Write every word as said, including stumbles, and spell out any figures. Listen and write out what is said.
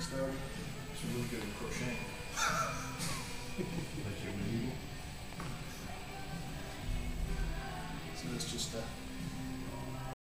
things started. She's really good at crocheting. Like your medieval? So it's just a